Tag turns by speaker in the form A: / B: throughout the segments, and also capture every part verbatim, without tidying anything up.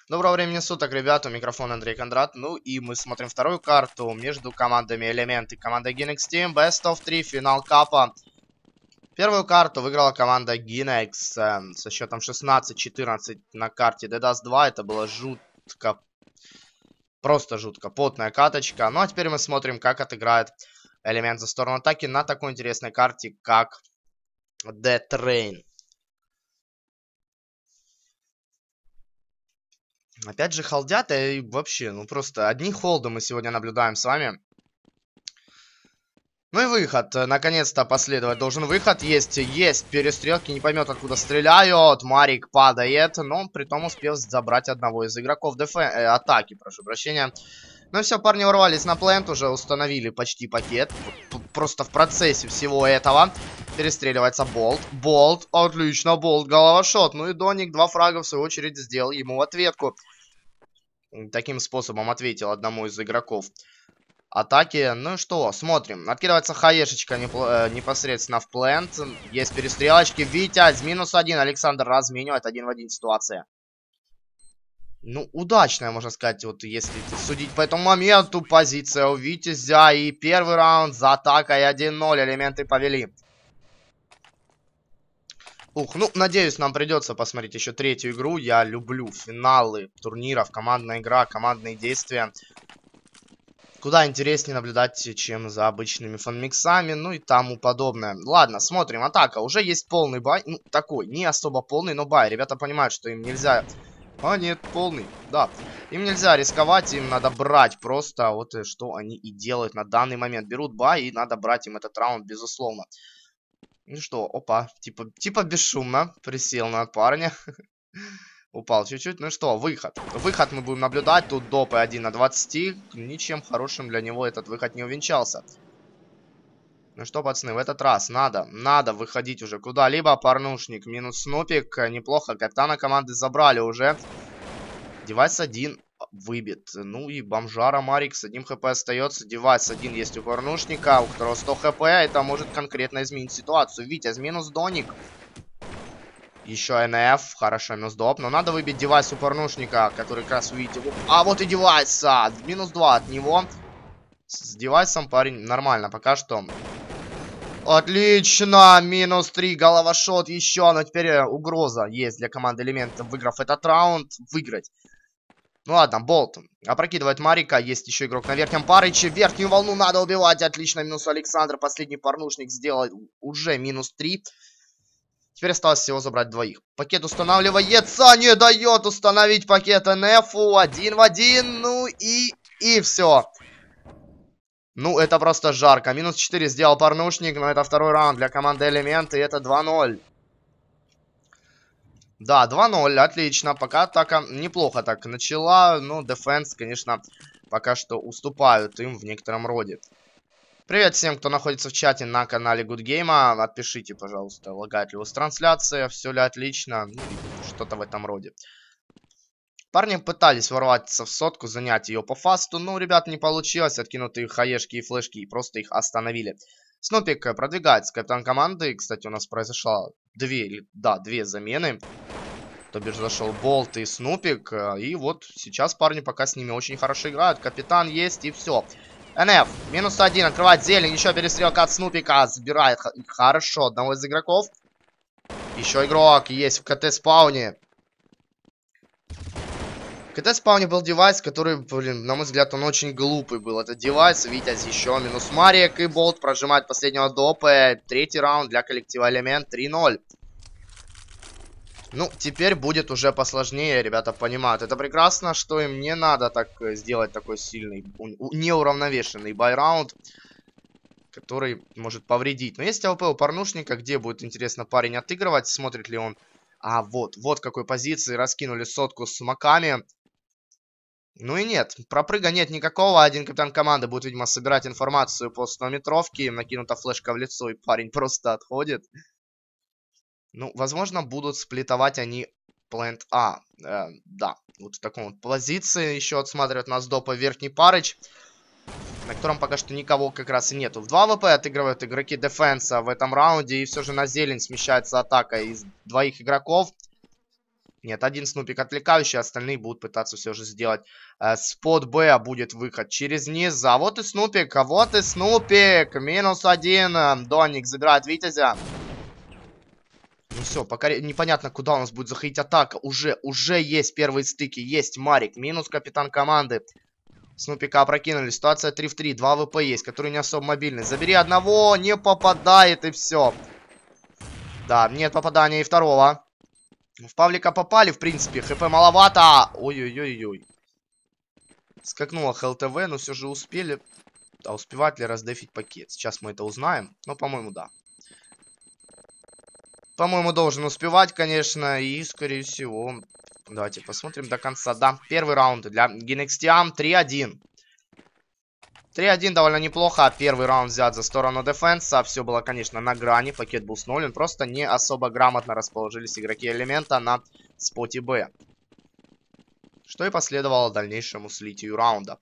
A: Доброго времени суток, ребята, у микрофона Андрей Кондрат. Ну и мы смотрим вторую карту между командами Элемент и командой Ginex Team. Best of три, финал капа. Первую карту выиграла команда Ginex э, со счетом шестнадцать четырнадцать на карте Dedas два. Это было жутко, просто жутко, потная каточка. Ну а теперь мы смотрим, как отыграет Элемент за сторону атаки на такой интересной карте, как Dead Train. Опять же холдят, и вообще, ну просто одни холды мы сегодня наблюдаем с вами. Ну и выход. Наконец-то последовать должен выход. Есть, есть перестрелки, не поймет откуда стреляют. Марик падает, но при том успев забрать одного из игроков дефе... э, атаки, прошу прощения. Ну все, парни ворвались на плент, уже установили почти пакет. Просто в процессе всего этого перестреливается Болт. Болт, отлично, Болт, головошот. Ну и Доник два фрага в свою очередь сделал ему ответку. Таким способом ответил одному из игроков атаки. Ну и что, смотрим. Откидывается хаешечка непосредственно в плент. Есть перестрелочки. Витязь, минус один. Александр разменивает один в один ситуация. Ну, удачная, можно сказать, вот если судить по этому моменту. Позиция у Витязя. И первый раунд за атакой один ноль. Элементы повели. Ух, ну, надеюсь, нам придется посмотреть еще третью игру. Я люблю финалы турниров, командная игра, командные действия. Куда интереснее наблюдать, чем за обычными фанмиксами, ну и тому подобное. Ладно, смотрим. Атака. Уже есть полный бай. Ну, такой, не особо полный, но бай. Ребята понимают, что им нельзя... А, нет, полный. Да. Им нельзя рисковать, им надо брать просто. Вот что они и делают на данный момент. Берут бай, и надо брать им этот раунд, безусловно. Ну что, опа, типа, типа бесшумно присел на парня. Упал чуть-чуть. Ну что, выход. Выход мы будем наблюдать. Тут допы один на двадцать. Ничем хорошим для него этот выход не увенчался. Ну что, пацаны, в этот раз надо, надо выходить уже куда-либо. Порнушник минус Снупик. Неплохо. Капитана команды забрали уже. Девайс один выбит. Ну и бомжара Марик с одним хп остается. Девайс один есть у порнушника, у которого сто хп. Это может конкретно изменить ситуацию. Витязь минус Доник. Еще эн эф. Хорошо, минус доп. Но надо выбить девайс у порнушника, который как раз увидите. А вот и девайс. А, минус два от него. С девайсом парень нормально пока что. Отлично. Минус три. Головошот еще. Но теперь угроза есть для команды Элементов, выиграв этот раунд, выиграть. Ну ладно, Болт опрокидывает Марика. Есть еще игрок на верхнем Парыче. Верхнюю волну надо убивать. Отлично, минус Александр. Последний порнушник сделал уже минус три. Теперь осталось всего забрать двоих. Пакет устанавливается. Не дает установить пакет эн эфу. Один в один. Ну и... И все. Ну, это просто жарко. Минус четыре сделал порнушник. Но это второй раунд для команды Элемент. И это два ноль. Да, два ноль, отлично. Пока атака неплохо так начала. Но Defense, конечно, пока что уступают им в некотором роде. Привет всем, кто находится в чате на канале Good Game. Отпишите, пожалуйста, лагает ли у вас трансляция, все ли отлично. Ну, что-то в этом роде. Парни пытались ворваться в сотку, занять ее по фасту. Но, ребят, не получилось. Откинутые хаешки и флешки и просто их остановили. Снупик продвигается. Капитан команды. Кстати, у нас произошло две, да, две замены. То бишь зашел Болт и Снупик. И вот сейчас парни пока с ними очень хорошо играют. Капитан есть и все. эн эф минус один. Открывает зелень. Еще перестрелка от Снупика. Забирает хорошо одного из игроков. Еще игрок есть в КТ-спауне. В КТ-спауне был девайс, который, блин, на мой взгляд, он очень глупый был. Это девайс, Витязь еще минус Марик. И Болт прожимает последнего допа. Третий раунд для коллектива Элемент. три ноль. Ну, теперь будет уже посложнее, ребята понимают. Это прекрасно, что им не надо так сделать такой сильный, неуравновешенный байраунд, который может повредить. Но есть АВП у порнушника, где будет интересно парень отыгрывать, смотрит ли он. А, вот, вот какой позиции, раскинули сотку с маками. Ну и нет, пропрыга нет никакого. Один капитан команды будет, видимо, собирать информацию по стометровке. Накинута флешка в лицо, и парень просто отходит. Ну, возможно, будут сплитовать они плент А. Э, да, вот в таком вот позиции. Еще отсматривает нас допа верхний Парыч, на котором пока что никого как раз и нету. В два АВП отыгрывают игроки дефенса в этом раунде. И все же на зелень смещается атака из двоих игроков. Нет, один снупик отвлекающий, остальные будут пытаться все же сделать э, спот Б, а будет выход через низ. А вот и снупик, а вот и снупик. Минус один. Доник забирает Витязя. Ну все, пока непонятно, куда у нас будет заходить атака. Уже, уже есть первые стыки. Есть Марик. Минус капитан команды. Снупика опрокинули. Ситуация три в три. Два ВП есть, который не особо мобильный. Забери одного. Не попадает и все. Да, нет попадания и второго. В Павлика попали, в принципе. ХП маловато. Ой-ой-ой-ой. Скакнула ХЛТВ, но все же успели. А успевать ли раздефить пакет? Сейчас мы это узнаем. Но, по-моему, да. По-моему, должен успевать, конечно, и, скорее всего, давайте посмотрим до конца. Да, первый раунд для Гинекстиам три один. три один довольно неплохо. Первый раунд взят за сторону дефенса. Все было, конечно, на грани. Пакет был снулен. Просто не особо грамотно расположились игроки элемента на споте Б. Что и последовало дальнейшему слитию раунда.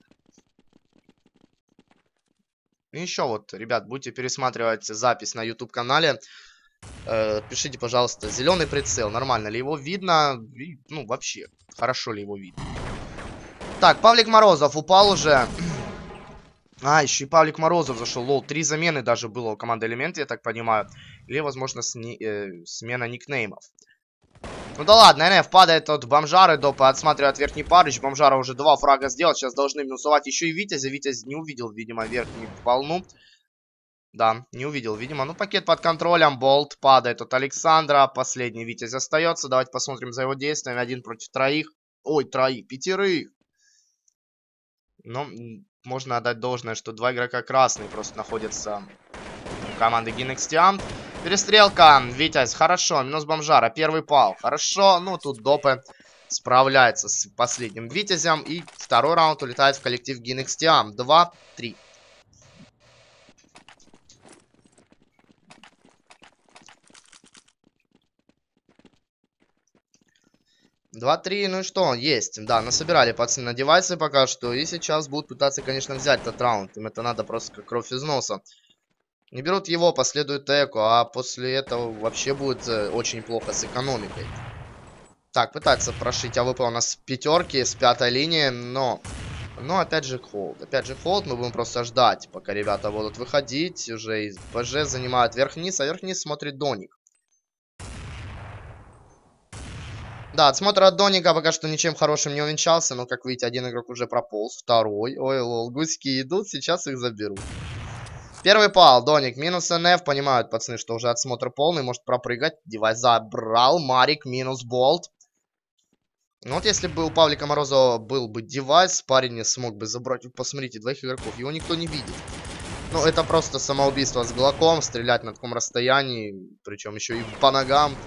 A: И еще вот, ребят, будете пересматривать запись на YouTube-канале. Э, пишите, пожалуйста, зеленый прицел, нормально ли его видно? И, ну, вообще, хорошо ли его видно? Так, Павлик Морозов упал уже. А, еще и Павлик Морозов зашел. Лол, три замены даже было у команды Элемент, я так понимаю. Или, возможно, сни э, смена никнеймов. Ну да ладно, эн эф падает от бомжары, допа отсматривает верхний парыч. Бомжара уже два фрага сделал, сейчас должны минусовать еще и Витязя. Витязь не увидел, видимо, верхнюю волну. Да, не увидел, видимо. Ну, пакет под контролем. Болт падает от Александра. Последний Витязь остается. Давайте посмотрим за его действиями. Один против троих. Ой, троих, пятерых. Но можно отдать должное, что два игрока красные просто находятся у команды Гинекстиам. Перестрелка. Витязь, хорошо. Минус бомжара. Первый пал. Хорошо. Ну, тут допы справляется с последним Витязем. И второй раунд улетает в коллектив Гинекстиам. два три. два три, ну и что, есть. Да, насобирали пацаны на девайсы пока что. И сейчас будут пытаться, конечно, взять этот раунд. Им это надо просто как кровь из носа. Не берут его, последует эко. А после этого вообще будет э, очень плохо с экономикой. Так, пытается прошить АВП у нас с пятерки, с пятой линии. Но, но опять же холд. Опять же холд. Мы будем просто ждать, пока ребята будут выходить. Уже из ПЖ занимают верх-низ. А верх-низ смотрит Доник. Да, отсмотр от Доника пока что ничем хорошим не увенчался. Но, как видите, один игрок уже прополз. Второй. Ой, лол, гуськи идут. Сейчас их заберут. Первый пал. Доник минус эн эф. Понимают, пацаны, что уже отсмотр полный. Может пропрыгать. Девайс забрал. Марик минус болт. Ну вот если бы у Павлика Морозова был бы девайс, парень не смог бы забрать. Посмотрите, двоих игроков. Его никто не видит. Ну, это просто самоубийство с глоком. Стрелять на таком расстоянии. Причем еще и по ногам.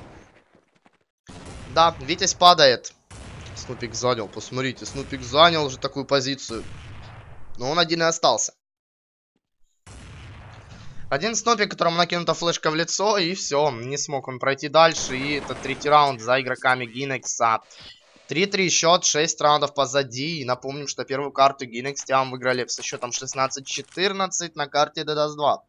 A: Да, Витязь падает. Снупик занял, посмотрите, Снупик занял уже такую позицию. Но он один и остался. Один Снупик, которому накинута флешка в лицо, и все, не смог он пройти дальше. И это третий раунд за игроками Гинекса. три три счет, шесть раундов позади. И напомним, что первую карту Гинекстиам выиграли со счетом шестнадцать четырнадцать на карте Дедас два.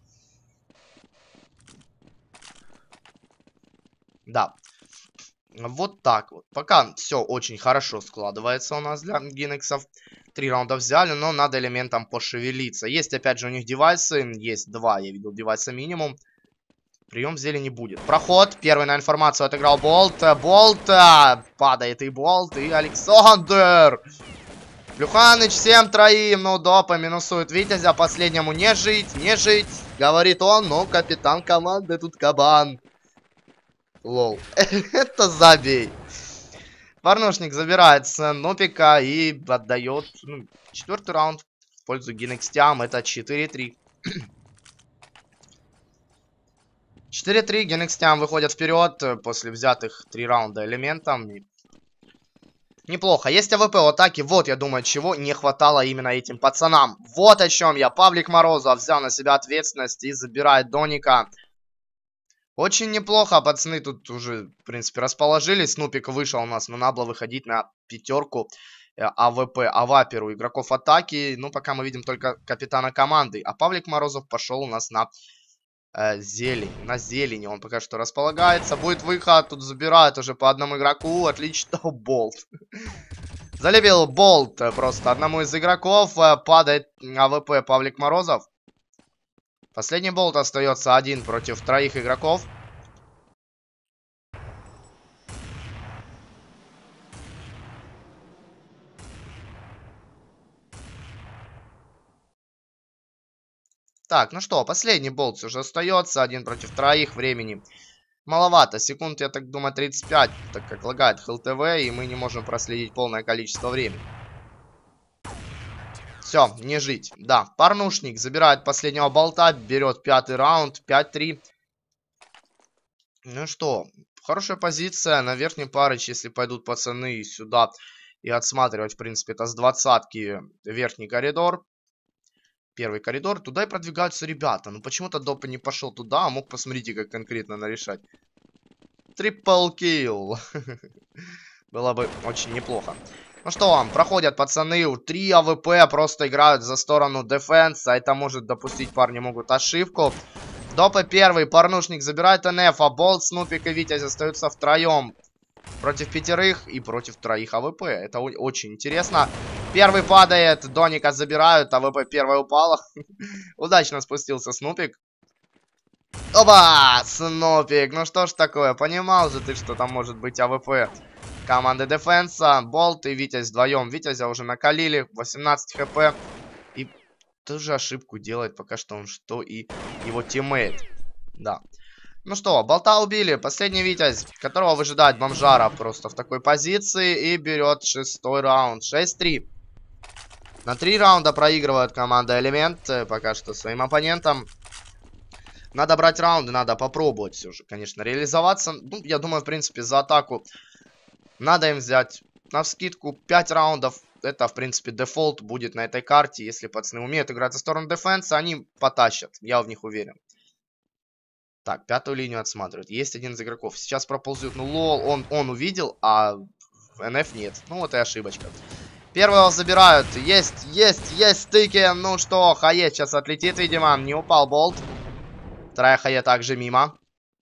A: Да. Вот так вот. Пока все очень хорошо складывается у нас для Гинексов. Три раунда взяли, но надо элементам пошевелиться. Есть опять же у них девайсы. Есть два, я видел, девайса минимум. Прием зели не будет. Проход. Первый на информацию отыграл Болт. Болт. Падает и Болт, и Александр. Плюханыч всем троим. Ну, допа минусует Витязя. Последнему не жить, не жить. Говорит он, но капитан команды тут кабан. Лол. Это забей. Порнушник забирает с Нопика и отдает ну, четвертый раунд в пользу Гинекстиам. Это четыре три. четыре три. Гинекстиам выходят вперед после взятых три раунда элементом. Неплохо. Есть АВП в атаке. Вот, я думаю, чего не хватало именно этим пацанам. Вот о чем я. Павлик Морозов взял на себя ответственность и забирает Доника. Очень неплохо, пацаны тут уже, в принципе, расположились. Снупик вышел у нас, но надо было выходить на пятерку АВП, аваперу игроков атаки. Ну, пока мы видим только капитана команды. А Павлик Морозов пошел у нас на э, зелень. На зелени он пока что располагается. Будет выход, тут забирают уже по одному игроку. Отлично, болт. Залепил болт просто одному из игроков. Падает АВП Павлик Морозов. Последний болт остается один против троих игроков. Так, ну что, последний болт уже остается. Один против троих. Времени маловато. Секунд, я так думаю, тридцать пять. Так как лагает ХЛТВ, и мы не можем проследить полное количество времени. Все, не жить. Да, Порнушник забирает последнего болта. Берет пятый раунд. пять три. Ну что, хорошая позиция. На верхнем парыч, если пойдут пацаны сюда и отсматривать, в принципе, это с двадцатки верхний коридор. Первый коридор, туда и продвигаются ребята. Ну почему-то Допа не пошел туда, а мог, посмотрите, как конкретно нарешать. Трипл килл. Было бы очень неплохо. Ну что вам, проходят пацаны, три АВП просто играют за сторону дефенса. Это может допустить, парни могут ошибку. Допа первый, Порнушник забирает НФ, а Болт, Снупик и Витязь остаются втроем. Против пятерых и против троих АВП. Это очень интересно. Первый падает, Доника забирают, АВП первая упала. Удачно спустился Снупик. Оба! Снупик, ну что ж такое, понимал же ты, что там может быть АВП команды дефенса. Болт и Витязь вдвоем. Витязя уже накалили, восемнадцать хп. И тоже ошибку делает пока что он, что и его тиммейт. Да. Ну что, болта убили. Последний Витязь, которого выжидает бомжара просто в такой позиции. И берет шестой раунд. шесть три. На три раунда проигрывает команда Элемент. Пока что своим оппонентам. Надо брать раунды, надо попробовать все же, конечно, реализоваться. Ну, я думаю, в принципе, за атаку надо им взять навскидку пять раундов. Это, в принципе, дефолт будет на этой карте. Если пацаны умеют играть за сторону дефенса, они потащат. Я в них уверен. Так, пятую линию отсматривают. Есть один из игроков. Сейчас проползет. Ну, лол, он, он увидел, а НФ нет. Ну, вот и ошибочка. Первого забирают. Есть, есть, есть стыки. Ну что, Хае сейчас отлетит, видимо. Не упал болт. Вторая Хае также мимо.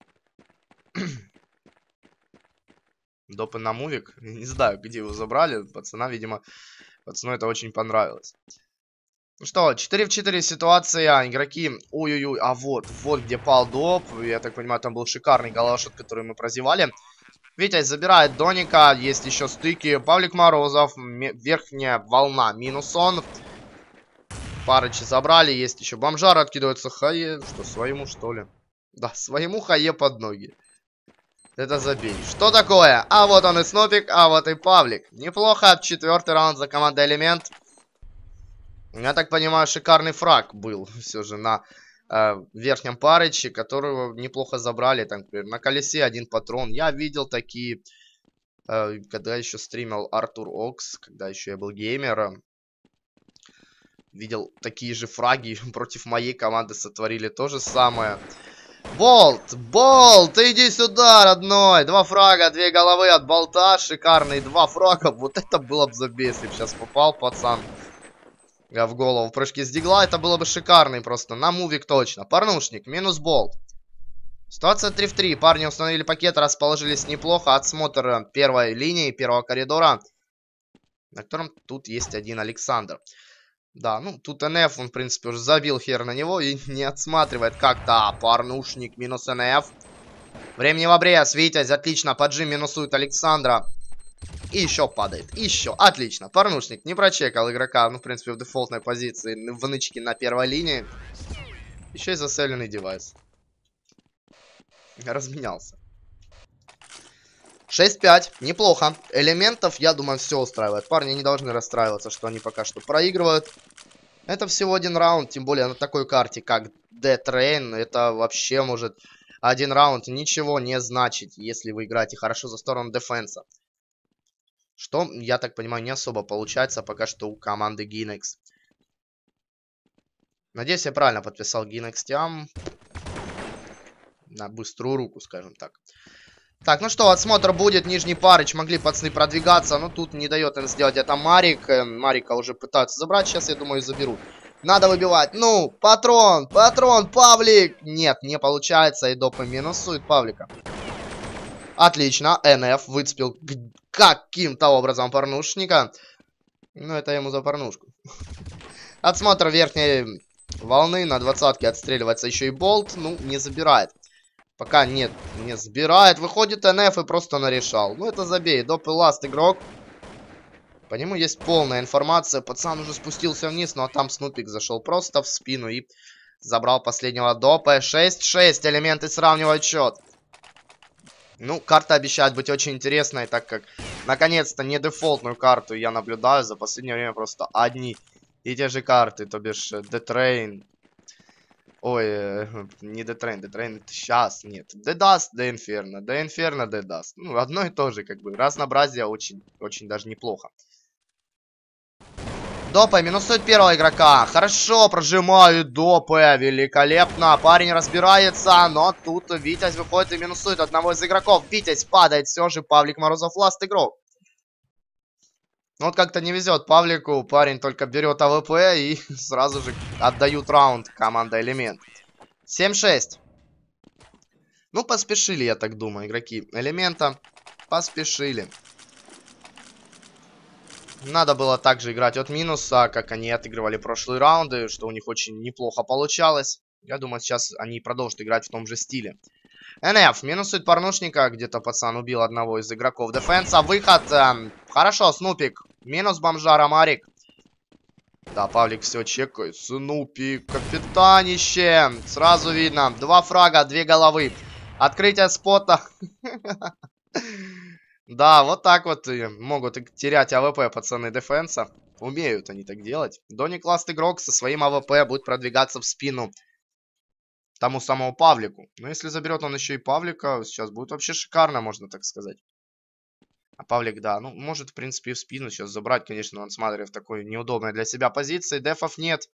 A: Допы на мувик. Не знаю, где его забрали. Пацана, видимо, пацану это очень понравилось. Ну что, четыре в четыре ситуация. Игроки, ой-ой-ой, а вот, вот где пал доп. Я так понимаю, там был шикарный голошот, который мы прозевали. Витязь забирает Доника. Есть еще стыки. Павлик Морозов. Верхняя волна. Минус он. Парычи забрали. Есть еще бомжар. Откидывается Хае. Что, своему, что ли? Да, своему Хае под ноги. Это забей. Что такое? А вот он и Снупик, а вот и Павлик. Неплохо. Четвертый раунд за командой Элемент. Я так понимаю, шикарный фраг был все же на э, верхнем парыче, которого неплохо забрали. Там, например, на колесе один патрон. Я видел такие, э, когда еще стримил Артур Окс, когда еще я был геймером. Видел такие же фраги против моей команды, сотворили то же самое. Болт! Болт! Иди сюда, родной! Два фрага, две головы от болта. Шикарные два фрага. Вот это было бы забей, если бы сейчас попал пацан в голову. В прыжке с дигла это было бы шикарный просто. На мувик точно. Порнушник, минус болт. Ситуация три в три. Парни установили пакет, расположились неплохо. Отсмотр первой линии, первого коридора, на котором тут есть один Александр. Да, ну тут НФ, он в принципе уже забил хер на него и не отсматривает как-то. Порнушник, минус НФ. Времени в обрез. Витязь, отлично. Поджим минусует Александра. И еще падает. Еще. Отлично. Порнушник не прочекал игрока. Ну, в принципе, в дефолтной позиции. В нычке на первой линии. Еще и заселенный девайс. Разменялся. шесть пять. Неплохо. Элементов, я думаю, все устраивает. Парни не должны расстраиваться, что они пока что проигрывают. Это всего один раунд. Тем более на такой карте, как D-Train. Это вообще может один раунд ничего не значить, если вы играете хорошо за сторону дефенса. Что, я так понимаю, не особо получается пока что у команды Ginex. Надеюсь, я правильно подписал Ginex Team. На быструю руку, скажем так. Так, ну что, отсмотр будет. Нижний парыч. Могли пацаны продвигаться, но тут не дает им сделать это Марик. Марика уже пытаются забрать. Сейчас, я думаю, заберут. Надо выбивать. Ну, патрон, патрон, Павлик. Нет, не получается. И допы минусует Павлика. Отлично. эн эф выцепил каким-то образом порнушника. Ну, это ему за порнушку. Отсмотр верхней волны. На двадцатке отстреливается еще и болт. Ну, не забирает. Пока нет, не забирает. Выходит эн эф и просто нарешал. Ну, это забей. Доп и ласт игрок. По нему есть полная информация. Пацан уже спустился вниз, но там Снупик зашел просто в спину и забрал последнего допа. шесть шесть. Элементы сравнивают счет. Ну, карта обещает быть очень интересной, так как наконец-то не дефолтную карту я наблюдаю. За последнее время просто одни и те же карты, то бишь The Train. Ой, э, не The Train, The Train это сейчас, нет. The Dust, The Inferno, The Inferno, The Dust. Ну, одно и то же, как бы. Разнообразие очень, очень даже неплохо. Допы минусует первого игрока. Хорошо, прожимают допы. Великолепно. Парень разбирается, но тут Витязь выходит и минусует одного из игроков. Витязь падает все же. Павлик Морозов ласт игрок. Ну вот как-то не везет Павлику. Парень только берет а вэ пэ и сразу же отдают раунд команда Элемент. семь шесть. Ну, поспешили, я так думаю, игроки Элемента. Поспешили. Надо было также играть от минуса, как они отыгрывали прошлые раунды, что у них очень неплохо получалось. Я думаю, сейчас они продолжат играть в том же стиле. эн эф минусует порнушника, где-то пацан убил одного из игроков дефенса. Выход, э, хорошо, Снупик, минус бомжара Марик. Да, Павлик все чекает. Снупик, капитанище, сразу видно, два фрага, две головы. Открытие спота. Да, вот так вот могут терять а вэ пэ пацаны дефенса. Умеют они так делать. Доник ласт игрок со своим а вэ пэ будет продвигаться в спину тому самому Павлику. Но если заберет он еще и Павлика, сейчас будет вообще шикарно, можно так сказать. А Павлик, да, ну, может, в принципе, и в спину сейчас забрать. Конечно, он смотрит в такой неудобной для себя позиции. Дефов нет.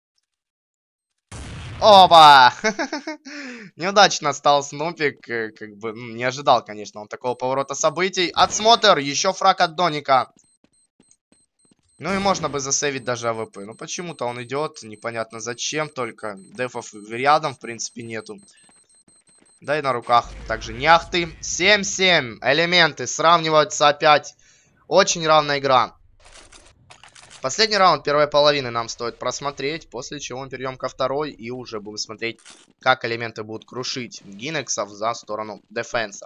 A: Опа! Неудачно стал Снупик. Как бы, ну, не ожидал, конечно, он такого поворота событий. Отсмотр, еще фраг от Доника. Ну и можно бы засейвить даже а вэ пэ. Но почему-то он идет, непонятно зачем, только дефов рядом, в принципе, нету. Да и на руках также не ахты. семь семь. Элементы сравниваются опять. Очень равная игра. Последний раунд первой половины нам стоит просмотреть, после чего мы перейдем ко второй и уже будем смотреть, как элементы будут крушить Гинексов за сторону дефенса.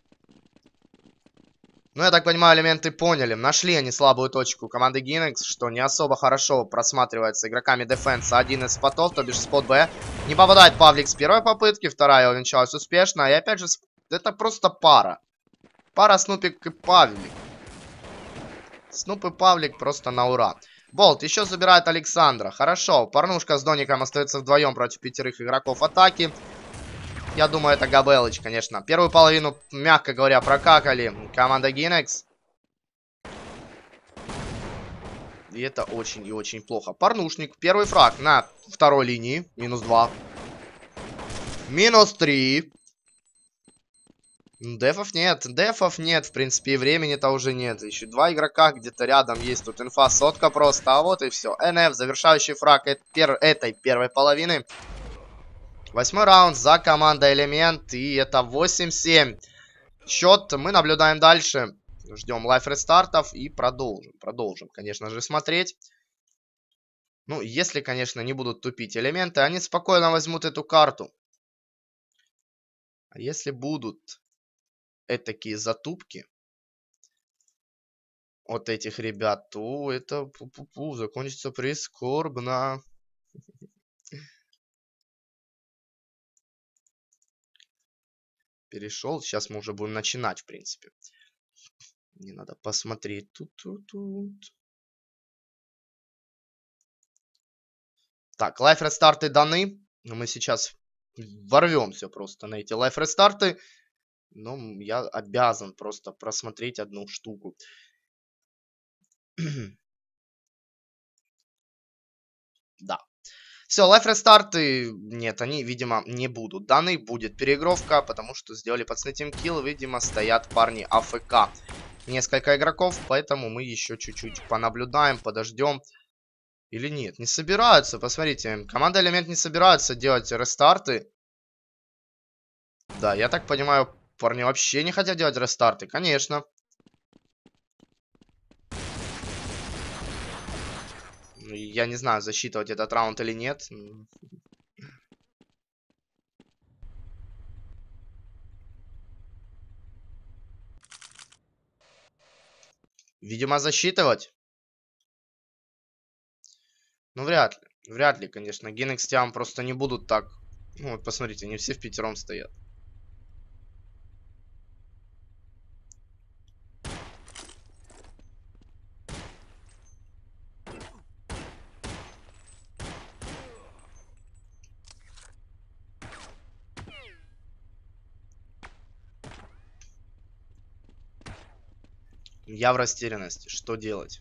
A: Ну, я так понимаю, элементы поняли. Нашли они слабую точку команды Гинекс, что не особо хорошо просматривается игроками дефенса. Один из спотов, то бишь спот Б. Не попадает Павлик с первой попытки, вторая увенчалась успешно. И опять же, это просто пара. Пара Снупик и Павлик. Снуп и Павлик просто на ура. Болт еще забирает Александра. Хорошо, Порнушка с Доником остается вдвоем против пятерых игроков атаки. Я думаю, это Габелыч, конечно. Первую половину, мягко говоря, прокакали команда Гинекс. И это очень и очень плохо. Порнушник, первый фраг на второй линии. Минус два. Минус три. Дефов нет, дефов нет, в принципе, и времени-то уже нет. Еще два игрока где-то рядом есть, тут инфа сотка просто, а вот и все. эн эф, завершающий фраг этой первой половины. Восьмой раунд за командой Элемент, и это восемь семь. Счет мы наблюдаем дальше. Ждем лайф рестартов и продолжим, продолжим, конечно же, смотреть. Ну, если, конечно, не будут тупить элементы, они спокойно возьмут эту карту. А если будут этакие затупки от этих ребят, то это пу-пу-пу, закончится прискорбно. Перешел. Сейчас мы уже будем начинать, в принципе. Не надо посмотреть. Тут-тут-тут. Так, лайф рестарты даны. Мы сейчас ворвемся просто на эти лайф рестарты. Но я обязан просто просмотреть одну штуку. Да. Все, лайф рестарты, нет, они, видимо, не будут. Данной будет переигровка, потому что сделали пацаны тимкилл, видимо, стоят парни а эф ка. Несколько игроков, поэтому мы еще чуть-чуть понаблюдаем, подождем. Или нет? Не собираются, посмотрите. Команда Элемент не собирается делать рестарты. Да, я так понимаю, парни вообще не хотят делать рестарты. Конечно. Я не знаю, засчитывать этот раунд или нет. Видимо, засчитывать. Ну, вряд ли. Вряд ли, конечно. Гинекс Тиам просто не будут так. Ну, вот посмотрите, они все в пятером стоят. Я в растерянности. Что делать?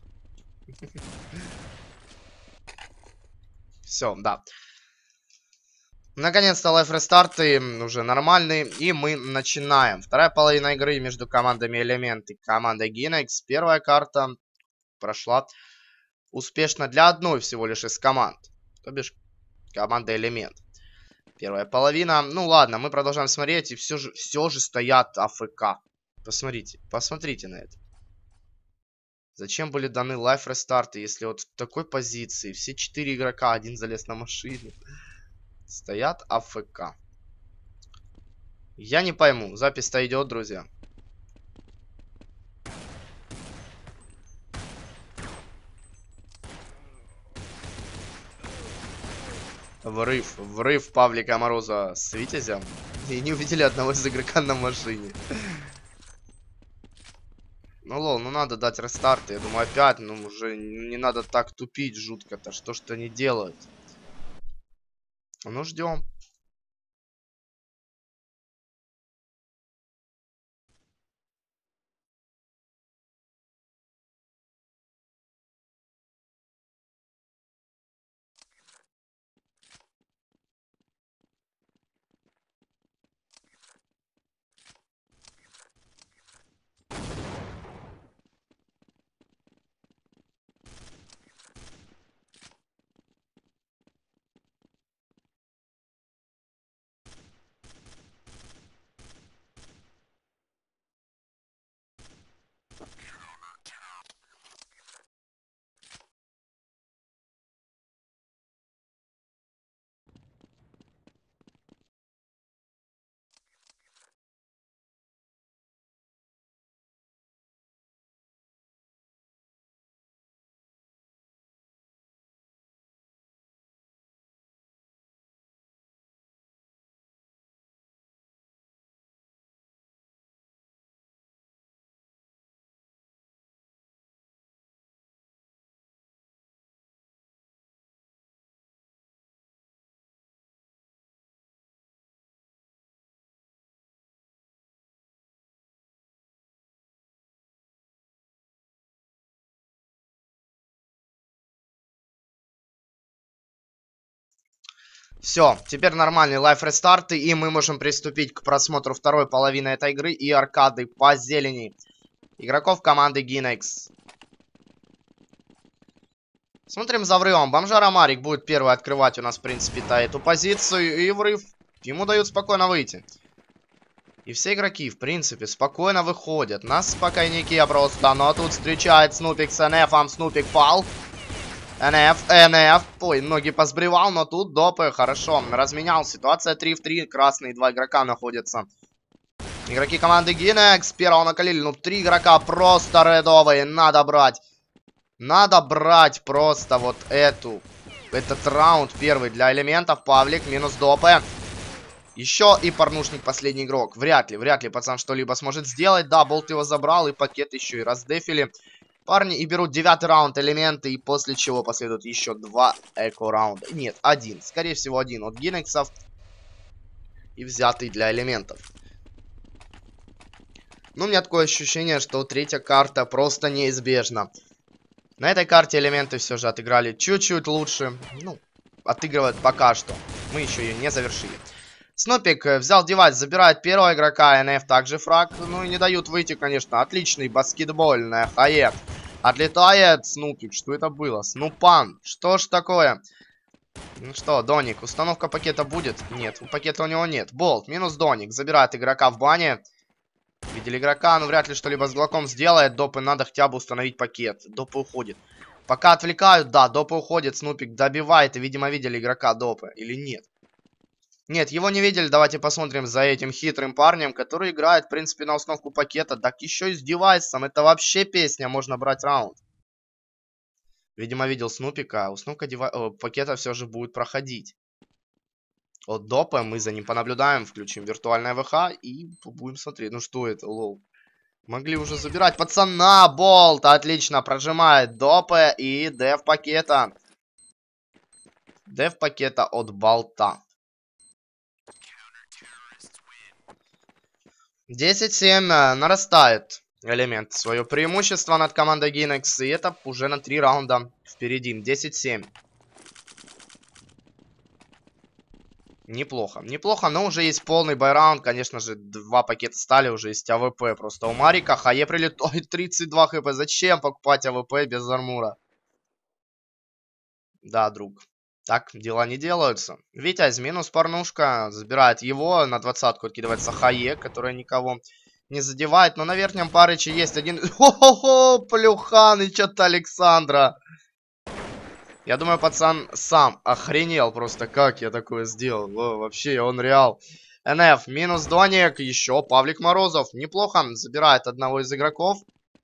A: Все, да. Наконец-то лайф-рестарты уже нормальные. И мы начинаем. Вторая половина игры между командами Элемент и командой Гинекс. Первая карта прошла успешно для одной всего лишь из команд. То бишь команда Элемент. Первая половина. Ну ладно, мы продолжаем смотреть. И все же, все же стоят АФК. Посмотрите, посмотрите на это. Зачем были даны лайф-рестарты, если вот в такой позиции все четыре игрока, один залез на машину, стоят АФК? Я не пойму. Запись-то идет, друзья. Врыв. Врыв Павлика Мороза с Витязем. И не увидели одного из игрока на машине. Ну, лол, ну надо дать рестарт. Я думаю, опять, ну, уже не надо так тупить жутко-то. Что ж-то не делают? Ну, ждем. Все, теперь нормальные лайф-рестарты, и мы можем приступить к просмотру второй половины этой игры и аркады по зелени игроков команды Гинекс. Смотрим за врывом. Бомжара Марик будет первый открывать у нас, в принципе-то, эту позицию, и врыв ему дают спокойно выйти. И все игроки, в принципе, спокойно выходят. Нас спокойники просто, но тут встречает Снупик с НФом, Снупик пал. НФ, НФ, ой, ноги позбривал, но тут допы, хорошо, разменял. Ситуация три в три, красные два игрока находятся. Игроки команды Гинекс первого накалили, ну три игрока просто редовые, надо брать. Надо брать просто вот эту, этот раунд первый для элементов. Павлик, минус допы. Еще и порнушник последний игрок. Вряд ли, вряд ли пацан что-либо сможет сделать. Да, болт его забрал, и пакет еще и раздефили. Парни и берут девятый раунд элементы, и после чего последуют еще два эко-раунда. Нет, один. Скорее всего, один от Гинексов. И взятый для элементов. Ну, у меня такое ощущение, что третья карта просто неизбежна. На этой карте элементы все же отыграли чуть-чуть лучше. Ну, отыгрывают пока что. Мы еще ее не завершили. Снупик взял девайс, забирает первого игрока, НФ также фраг. Ну и не дают выйти, конечно. Отличный баскетбольный хае Отлетает Снупик. Что это было? Снупан. Что ж такое? Ну что, Доник, установка пакета будет? Нет, у пакета у него нет. Болт, минус Доник. Забирает игрока в бане. Видели игрока, но вряд ли что-либо с глоком сделает. Допы надо хотя бы установить пакет. Допы уходит. Пока отвлекают, да, допы уходит. Снупик добивает. И, видимо, видели игрока допы. Или нет? Нет, его не видели. Давайте посмотрим за этим хитрым парнем, который играет, в принципе, на установку пакета. Так еще и с девайсом. Это вообще песня. Можно брать раунд. Видимо, видел Снупика. Установка дева... О, пакета все же будет проходить. От допа мы за ним понаблюдаем. Включим виртуальное ВХ и будем смотреть. Ну что это, лол. Могли уже забирать пацана. Болт отлично прожимает допы и деф пакета. Деф пакета от болта. десять семь нарастает элемент. Свое преимущество над командой Гинекс. И это уже на три раунда впереди. десять семь. Неплохо. Неплохо, но уже есть полный байраунд. Конечно же, два пакета стали, уже есть АВП. Просто у Марика Хае прилетает тридцать два хп. Зачем покупать АВП без армура? Да, друг. Так дела не делаются. Витязь минус порнушка. Забирает его. На двадцатку откидывается Хае, которая никого не задевает. Но на верхнем парыче есть один... Хо-хо-хо! Плюханыч от Александра. Я думаю, пацан сам охренел просто, как я такое сделал. О, вообще, он реал. эн эф минус Доник. Еще Павлик Морозов. Неплохо. Забирает одного из игроков.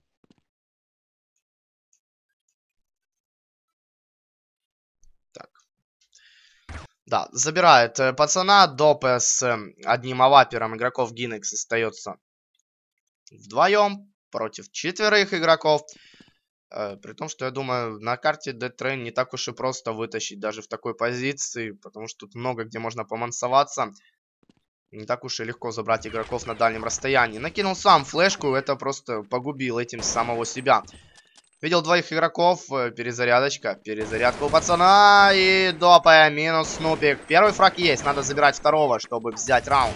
A: Так. Да, забирает э, пацана. Допе с э, одним авапером игроков Гинекс остается вдвоем против четверых игроков. Э, при том, что я думаю, на карте Dead Train не так уж и просто вытащить даже в такой позиции. Потому что тут много где можно помансоваться. Не так уж и легко забрать игроков на дальнем расстоянии. Накинул сам флешку, это просто погубил этим самого себя. Видел двоих игроков, перезарядочка, перезарядка у пацана и допая, минус Снупик. Первый фраг есть, надо забирать второго, чтобы взять раунд.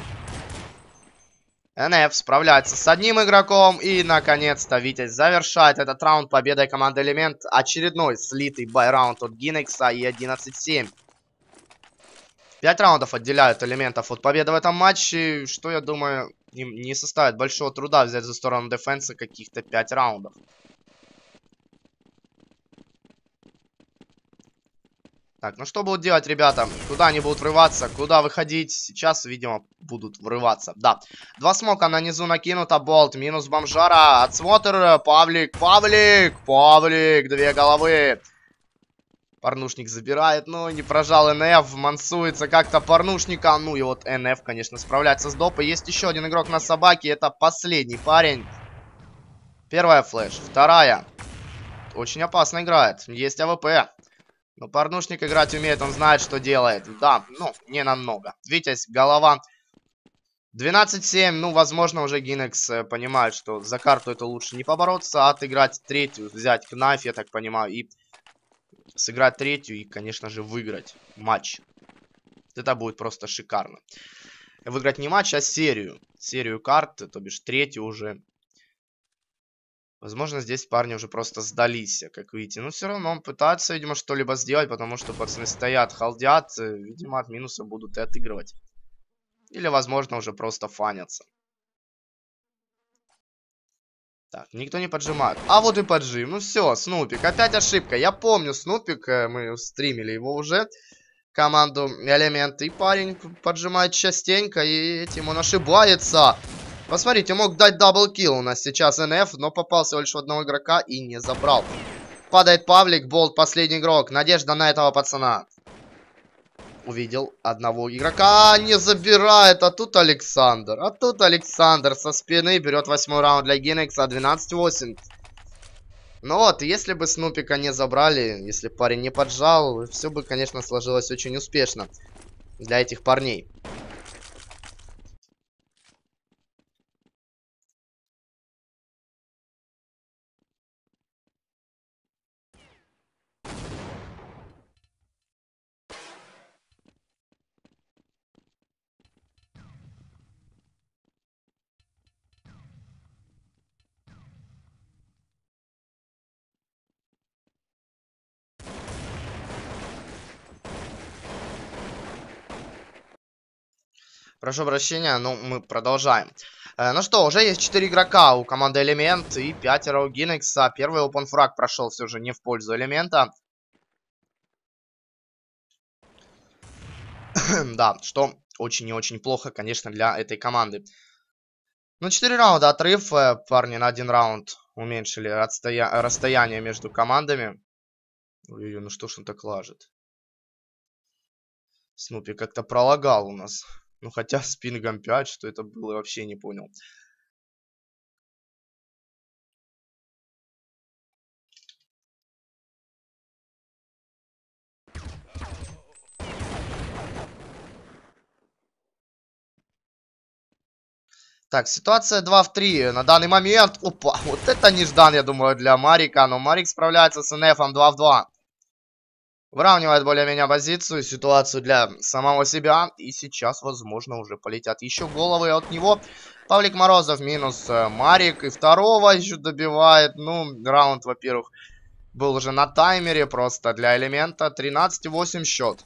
A: эн эф справляется с одним игроком и, наконец-то, Витязь завершает этот раунд победой команды Элемент. Очередной слитый байраунд от Гинекса и одиннадцать семь. Пять раундов отделяют элементов от победы в этом матче, что, я думаю, им не составит большого труда взять за сторону дефенса каких-то пять раундов. Так, ну что будут делать ребята? Куда они будут врываться? Куда выходить? Сейчас, видимо, будут врываться. Да. Два смока на низу накинуто. Болт минус бомжара. Отсмотр. Павлик. Павлик. Павлик. Две головы. Порнушник забирает, но не прожал эн эф. Мансуется как-то порнушника. Ну и вот эн эф, конечно, справляется с допой. Есть еще один игрок на собаке. Это последний парень. Первая флеш. Вторая. Очень опасно играет. Есть АВП. Но порнушник играть умеет, он знает, что делает. Да, ну, не намного. Витязь, голова. двенадцать семь, ну, возможно, уже Гинекс э, понимает, что за карту это лучше не побороться, а отыграть третью, взять кнайф, я так понимаю, и сыграть третью и, конечно же, выиграть матч. Это будет просто шикарно. Выиграть не матч, а серию. Серию карт, то бишь третью уже. Возможно, здесь парни уже просто сдались, как видите. Но все равно он пытается, видимо, что-либо сделать, потому что пацаны стоят, халдят. Видимо, от минуса будут и отыгрывать. Или, возможно, уже просто фанятся. Так, никто не поджимает. А вот и поджим. Ну все, Снупик. Опять ошибка. Я помню Снупик, мы стримили его уже. Команду Элемент. И парень поджимает частенько, и этим он ошибается. Посмотрите, мог дать даблкил у нас сейчас эн эф, но попал всего лишь в одного игрока и не забрал. Падает Павлик, Болт, последний игрок. Надежда на этого пацана. Увидел одного игрока, не забирает, а тут Александр. А тут Александр со спины берет восьмой раунд для Гинекса, двенадцать восемь. Ну вот, если бы Снупика не забрали, если парень не поджал, все бы, конечно, сложилось очень успешно для этих парней. Прошу прощения, но мы продолжаем. Э, ну что, уже есть четыре игрока у команды Элемент и пятеро у Гинекса. Первый open фраг прошел все же не в пользу Элемента. Да, что очень и очень плохо, конечно, для этой команды. Ну, четыре раунда отрыв. Парни на один раунд уменьшили расстоя... расстояние между командами. Ой, ну что ж он так лажет? Снупи как-то пролагал у нас. Ну, хотя с пингом пять, что это было, вообще не понял. Так, ситуация два в три на данный момент. Опа, вот это неждан, я думаю, для Марика. Но Марик справляется с эн эфом два в два. Выравнивает более-менее позицию, ситуацию для самого себя. И сейчас, возможно, уже полетят еще головы от него. Павлик Морозов минус Марик. И второго еще добивает. Ну, раунд, во-первых, был уже на таймере просто для Элемента. тринадцать восемь счет.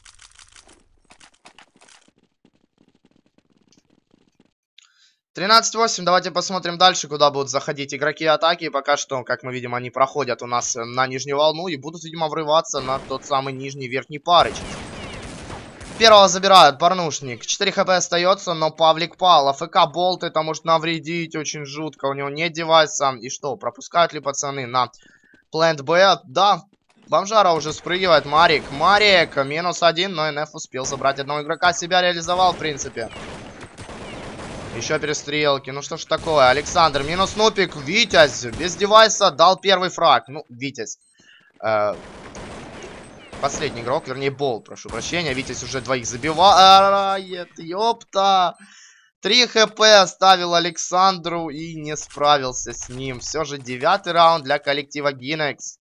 A: тринадцать восемь, давайте посмотрим дальше, куда будут заходить игроки атаки. Пока что, как мы видим, они проходят у нас на нижнюю волну и будут, видимо, врываться на тот самый нижний верхний парыч. Первого забирают, Порнушник. четыре хп остается, но Павлик пал. АФК болт это может навредить очень жутко. У него нет девайса. И что, пропускают ли пацаны на плент Б? Да, Бомжара уже спрыгивает. Марик, Марик, минус один, но эн эф успел забрать одного игрока. Себя реализовал, в принципе. Еще перестрелки. Ну что ж такое? Александр, минус Снупик. Витязь без девайса дал первый фраг. Ну, Витязь. Э, последний игрок, вернее, Болт, прошу прощения. Витязь уже двоих забивает. Ёпта. три хп оставил Александру и не справился с ним. Все же девятый раунд для коллектива Гинекс.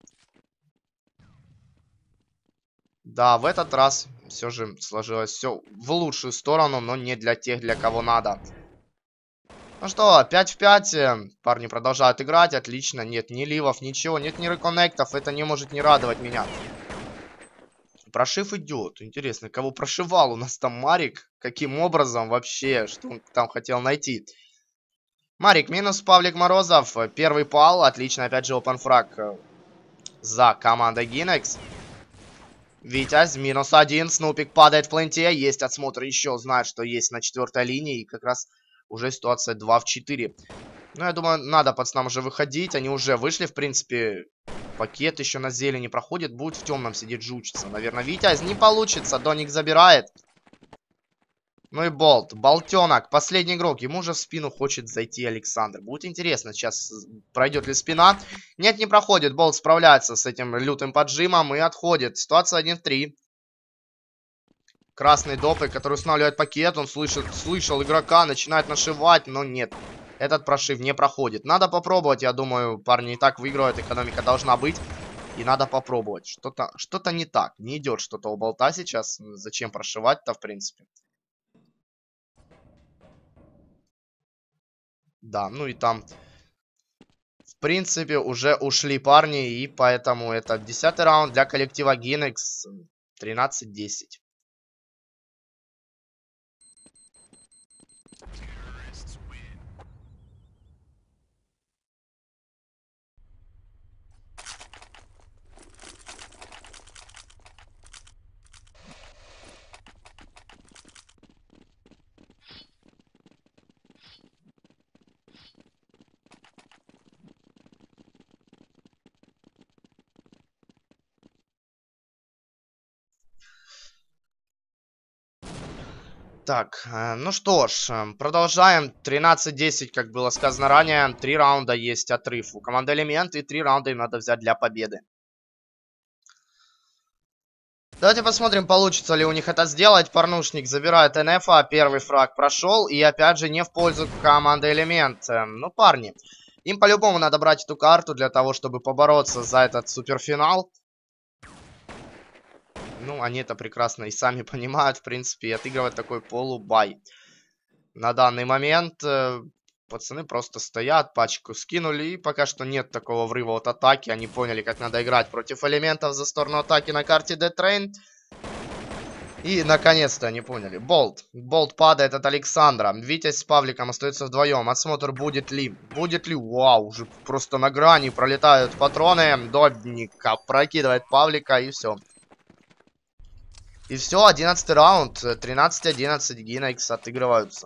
A: Да, в этот раз все же сложилось все в лучшую сторону, но не для тех, для кого надо. Ну что, пять в пять. Парни продолжают играть. Отлично. Нет ни ливов, ничего. Нет ни реконнектов. Это не может не радовать меня. Прошив идет. Интересно, кого прошивал у нас там Марик? Каким образом вообще? Что он там хотел найти? Марик минус Павлик Морозов. Первый пал. Отлично. Опять же open фраг за командой Гинекс. Витязь минус один. Снупик падает в пленте. Есть отсмотр еще. Знает, что есть на четвертой линии. И как раз... Уже ситуация два в четыре. Ну, я думаю, надо пацанам уже выходить. Они уже вышли, в принципе. Пакет еще на зелени проходит. Будет в темном сидеть жучиться. Наверное, Витязь не получится. Доник забирает. Ну и Болт. Болтенок. Последний игрок. Ему уже в спину хочет зайти Александр. Будет интересно, сейчас пройдет ли спина. Нет, не проходит. Болт справляется с этим лютым поджимом и отходит. Ситуация один в три. Красный допы, который устанавливает пакет. Он слышит, слышал игрока, начинает нашивать, но нет. Этот прошив не проходит. Надо попробовать, я думаю, парни и так выигрывают. Экономика должна быть. И надо попробовать. Что-то что-то не так. Не идет что-то у болта сейчас. Зачем прошивать-то, в принципе? Да, ну и там... В принципе, уже ушли парни. И поэтому это десятый раунд для коллектива Гинекс. тринадцать десять. Так, ну что ж, продолжаем. тринадцать десять, как было сказано ранее. Три раунда есть отрыв у команды Элемент. И три раунда им надо взять для победы. Давайте посмотрим, получится ли у них это сделать. Порнушник забирает эн эф, а первый фраг прошел. И опять же не в пользу команды Элемент. Ну, парни, им по-любому надо брать эту карту для того, чтобы побороться за этот суперфинал. Ну, они это прекрасно и сами понимают, в принципе, и отыгрывать такой полубай. На данный момент э, пацаны просто стоят, пачку скинули, и пока что нет такого врыва от атаки. Они поняли, как надо играть против элементов за сторону атаки на карте Death Train. И, наконец-то, они поняли. Болт. Болт падает от Александра. Витязь с Павликом остаются вдвоем. Осмотр будет ли? Будет ли? Вау, уже просто на грани пролетают патроны. Доника прокидывает Павлика, и все. И все, одиннадцатый раунд. тринадцать одиннадцать. Гинекс отыгрываются.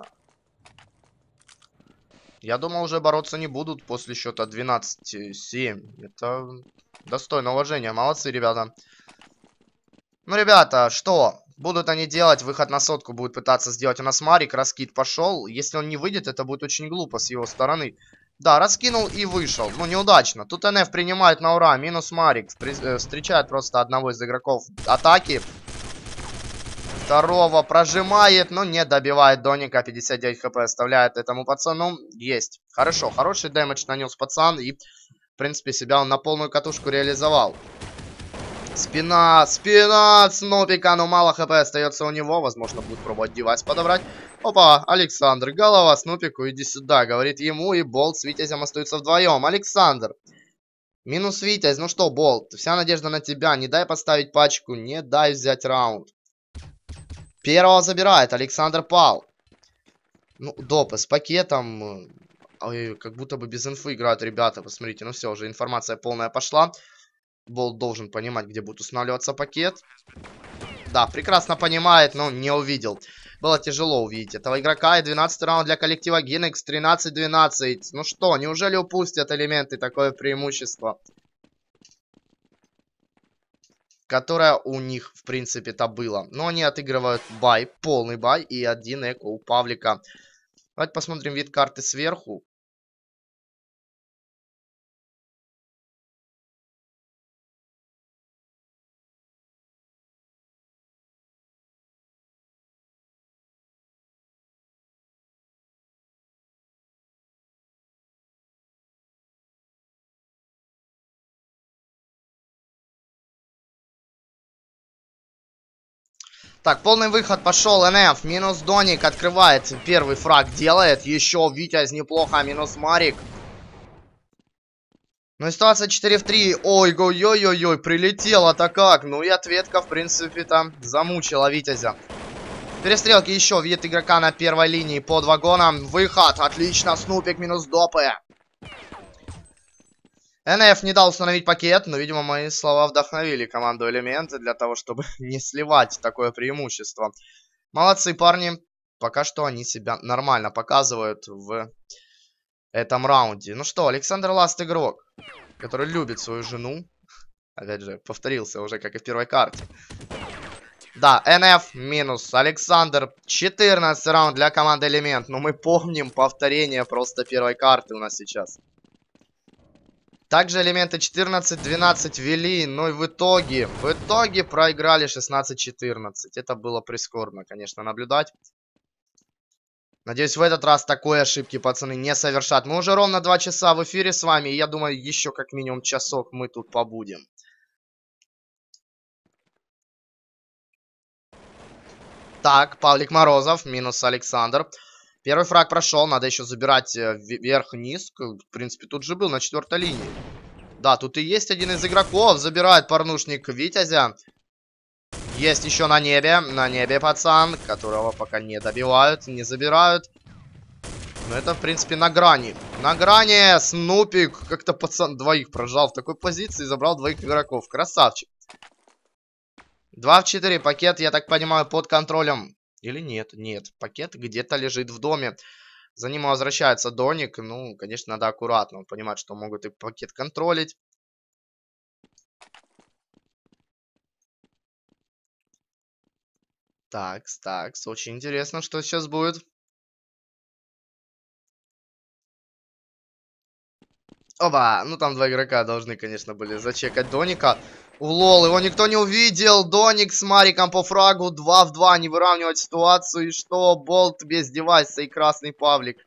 A: Я думал, уже бороться не будут после счета двенадцать семь. Это достойно уважения. Молодцы, ребята. Ну, ребята, что? Будут они делать, выход на сотку будет пытаться сделать. У нас Марик, раскид пошел. Если он не выйдет, это будет очень глупо с его стороны. Да, раскинул и вышел. Ну, неудачно. Тут эн эф принимает на ура. Минус Марик. Встречает просто одного из игроков атаки. Второго прожимает, но не добивает Доника. пятьдесят девять хп оставляет этому пацану. Есть. Хорошо, хороший дэмэдж нанес пацан. И, в принципе, себя он на полную катушку реализовал. Спина, спина Снупика, но мало хп остается у него. Возможно, будет пробовать девайс подобрать. Опа, Александр, голова Снупику, иди сюда, говорит ему. И Болт с Витязем остаются вдвоем. Александр. Минус Витязь, ну что, Болт, вся надежда на тебя. Не дай поставить пачку, не дай взять раунд. Первого забирает, Александр пал. Ну, допы с пакетом. Ой, как будто бы без инфы играют ребята. Посмотрите, ну все, уже информация полная пошла. Болт должен понимать, где будет устанавливаться пакет. Да, прекрасно понимает, но не увидел. Было тяжело увидеть этого игрока. И двенадцатый раунд для коллектива Гинекс. тринадцать двенадцать. Ну что, неужели упустят элементы такое преимущество? Которое у них, в принципе-то, было. Но они отыгрывают бай, полный бай. И один эко у Павлика. Давайте посмотрим вид карты сверху. Так, полный выход пошел. эн эф. Минус Доник открывает. Первый фраг делает. Еще Витязь неплохо. Минус Марик. Ну и ситуация четыре в три. Ой-ой-ой-ой-ой. Прилетело-то как. Ну и ответка, в принципе-то, замучила Витязя. Перестрелки еще. Видит игрока на первой линии под вагоном. Выход. Отлично. Снупик минус допы. эн эф не дал установить пакет, но, видимо, мои слова вдохновили команду Элементы для того, чтобы не сливать такое преимущество. Молодцы, парни. Пока что они себя нормально показывают в этом раунде. Ну что, Александр Ласт игрок, который любит свою жену. Опять же, повторился уже, как и в первой карте. Да, эн эф минус Александр. четырнадцатый раунд для команды Элемент. Но мы помним повторение просто первой карты у нас сейчас. Также элементы четырнадцать двенадцать вели, но и в итоге, в итоге проиграли шестнадцать четырнадцать. Это было прискорбно, конечно, наблюдать. Надеюсь, в этот раз такой ошибки пацаны не совершат. Мы уже ровно два часа в эфире с вами, и я думаю, еще как минимум часок мы тут побудем. Так, Павлик Морозов, минус Александр. Первый фраг прошел, надо еще забирать вверх-вниз. В принципе, тут же был на четвертой линии. Да, тут и есть один из игроков. Забирает порнушник Витязя. Есть еще на небе. На небе пацан, которого пока не добивают, не забирают. Но это, в принципе, на грани. На грани Снупик. Как-то пацан двоих прожал в такой позиции и забрал двоих игроков. Красавчик. два в четыре. Пакет, я так понимаю, под контролем. Или нет? Нет. Пакет где-то лежит в доме. За ним возвращается Доник. Ну, конечно, надо аккуратно. Он понимает, что могут и пакет контролить. Такс, такс. Очень интересно, что сейчас будет. Оба! Ну, там два игрока должны, конечно, были зачекать Доника. Улол, его никто не увидел. Доник с Мариком по фрагу. два в два. Не выравнивать ситуацию. И что? Болт без девайса и красный Павлик.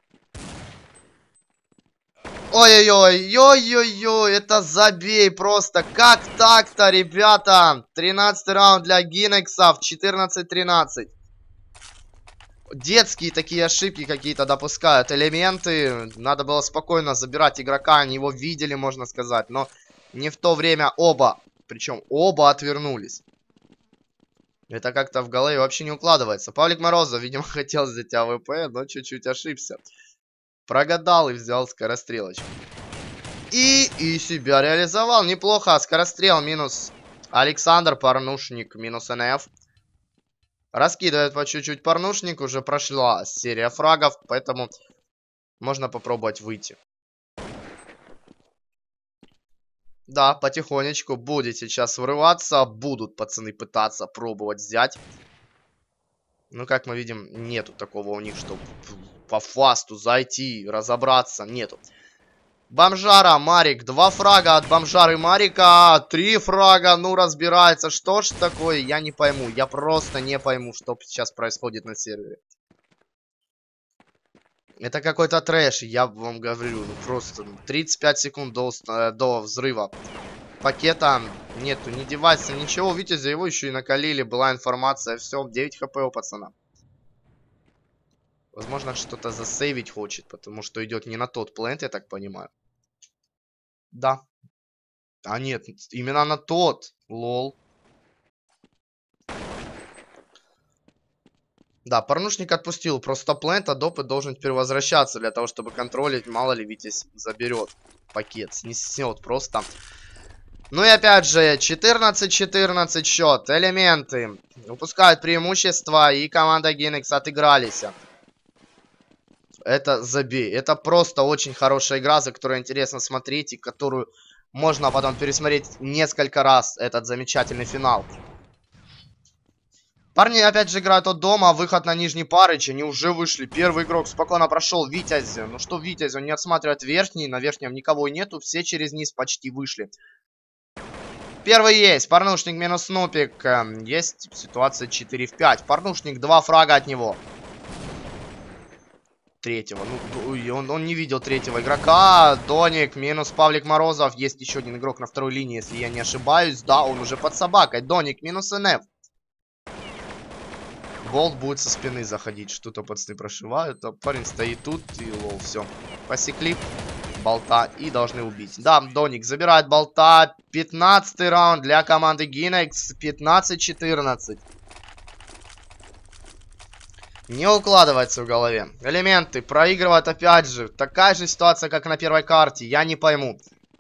A: Ой-ой-ой. Ой-ой-ой. Это забей просто. Как так-то, ребята? тринадцатый раунд для Гинексов. четырнадцать тринадцать. Детские такие ошибки какие-то допускают. Элементы. Надо было спокойно забирать игрока. Они его видели, можно сказать. Но не в то время оба. Причем оба отвернулись. Это как-то в голове вообще не укладывается. Павлик Морозов, видимо, хотел взять АВП, но чуть-чуть ошибся. Прогадал и взял скорострелочку. И, и себя реализовал. Неплохо. Скорострел минус Александр. Порнушник минус НФ. Раскидывает по чуть-чуть порнушник. Уже прошла серия фрагов. Поэтому можно попробовать выйти. Да, потихонечку будет сейчас врываться. Будут пацаны пытаться пробовать взять. Ну, как мы видим, нету такого у них, чтобы по фасту зайти, разобраться. Нету. Бомжара, Марик. Два фрага от Бомжары Марика. Три фрага. Ну, разбирается. Что ж такое? Я не пойму. Я просто не пойму, что сейчас происходит на сервере. Это какой-то трэш. Я вам говорю. Ну, просто тридцать пять секунд до, до взрыва пакета. Нету ни девайса, ничего. Видите, за его еще и накалили. Была информация. Все, девять хп у пацана. Возможно, что-то засейвить хочет, потому что идет не на тот плент, я так понимаю. Да. А нет, именно на тот. Лол. Да, порнушник отпустил просто плент, а допы должен теперь возвращаться для того, чтобы контролить. Мало ли, Витязь заберет пакет, снесет просто. Ну и опять же, четырнадцать четырнадцать счет. Элементы упускают преимущество, и команда Гинекс отыгрались. Это забей. Это просто очень хорошая игра, за которую интересно смотреть, и которую можно потом пересмотреть несколько раз. Этот замечательный финал. Парни опять же играют от дома. Выход на нижний Парыч. Они уже вышли. Первый игрок спокойно прошел. Витязь. Ну что Витязь? Он не отсматривает верхний. На верхнем никого нету. Все через низ почти вышли. Первый есть. Порнушник минус Снупик. Есть ситуация четыре в пять. Порнушник, два фрага от него. Третьего. Ну, он, он не видел третьего игрока. Доник минус Павлик Морозов. Есть еще один игрок на второй линии, если я не ошибаюсь. Да, он уже под собакой. Доник минус НФ. Болт будет со спины заходить. Что-то пацаны прошивают. А парень стоит тут и лол. Все. Посекли болта и должны убить. Да, Доник забирает болта. пятнадцатый раунд для команды Гинекс. пятнадцать четырнадцать. Не укладывается в голове. Элементы проигрывают опять же. Такая же ситуация, как на первой карте. Я не пойму,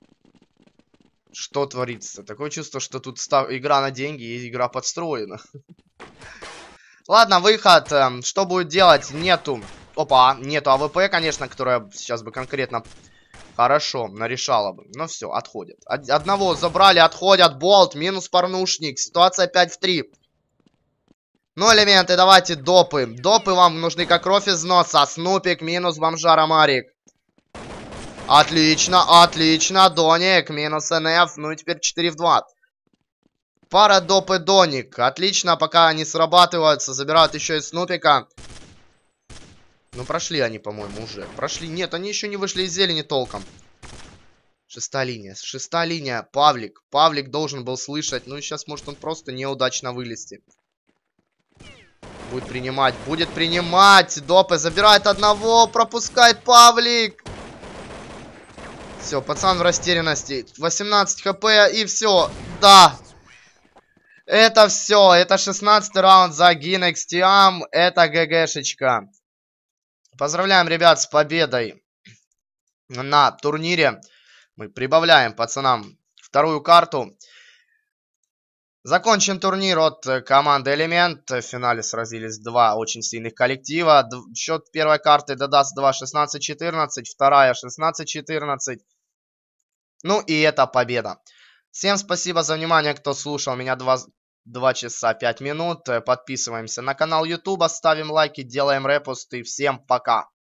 A: что творится. Такое чувство, что тут став... игра на деньги и игра подстроена. Ладно, выход. Что будет делать? Нету. Опа, нету АВП, конечно, которая сейчас бы конкретно хорошо нарешала бы. Но все, отходят. Одного забрали, отходят. Болт, минус порнушник. Ситуация пять в три. Ну, элементы, давайте допы. Допы вам нужны как кровь из носа. Снупик минус Бомжара Марик. Отлично, отлично. Доник минус НФ. Ну и теперь четыре в два. Пара доп и Доник. Отлично, пока они срабатываются. Забирают еще и Снупика. Ну, прошли они, по-моему, уже. Прошли. Нет, они еще не вышли из зелени толком. Шестая линия. Шестая линия. Павлик. Павлик должен был слышать. Ну и сейчас может он просто неудачно вылезти. Будет принимать, будет принимать. Допы забирает одного, пропускает Павлик. Все, пацан в растерянности. восемнадцать хп и все. Да. Это все. Это шестнадцатый раунд за Гинекс Тиам. Это ГГшечка. Поздравляем, ребят, с победой на турнире. Мы прибавляем пацанам вторую карту. Закончен турнир от команды Элемент. В финале сразились два очень сильных коллектива. Счет первой карты Дадаст два шестнадцать четырнадцать, вторая шестнадцать четырнадцать. Ну и это победа. Всем спасибо за внимание, кто слушал меня два часа пять минут. Подписываемся на канал YouTube, ставим лайки, делаем репосты. Всем пока.